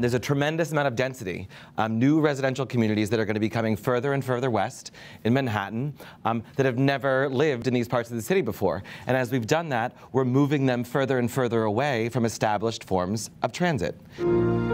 There's a tremendous amount of density, new residential communities that are going to be coming further and further west in Manhattan that have never lived in these parts of the city before. And as we've done that, we're moving them further and further away from established forms of transit.